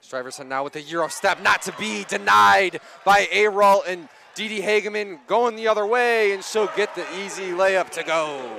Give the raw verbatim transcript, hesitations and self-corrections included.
Stuyvesant now with a Euro step, not to be denied by Ayrault, and Deedee Hagemann going the other way, and she'll get the easy layup to go.